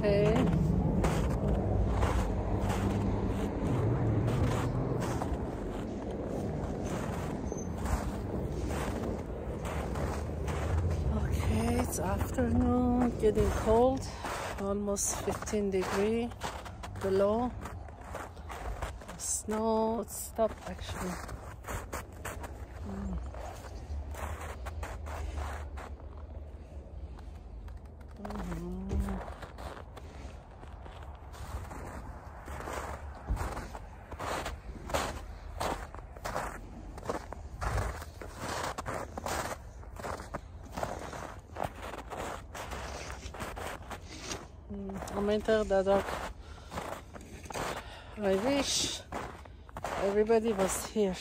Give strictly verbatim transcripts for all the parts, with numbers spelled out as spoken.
Okay. Okay, it's afternoon, getting cold, almost fifteen degree below. The snow stopped actually. Mm. Winter Dadak. I wish everybody was here.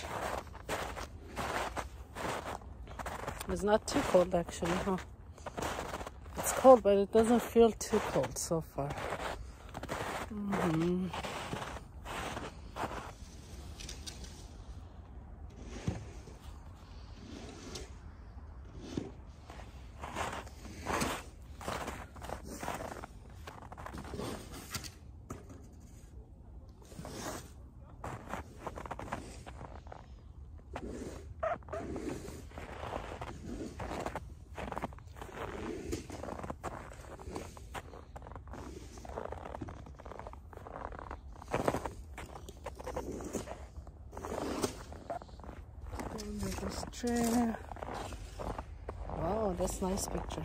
It's not too cold actually, huh? It's cold, but it doesn't feel too cold so far. Mm-hmm. This tree. Wow, that's a nice picture.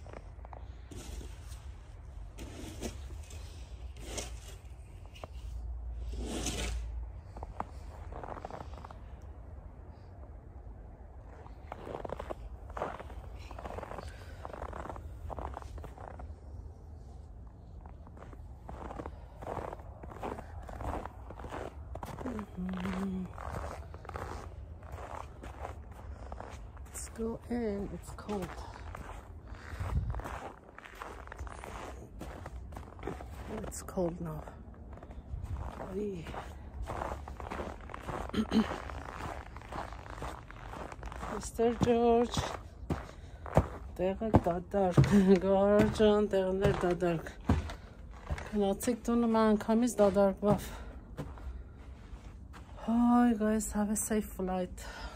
Mm-hmm. Go in, it's cold. It's cold now. Mister George, دقیقه دادار گار جان دقیقه دادار کناتیک دون من کامیز دادار باف. Hi guys, have a safe flight.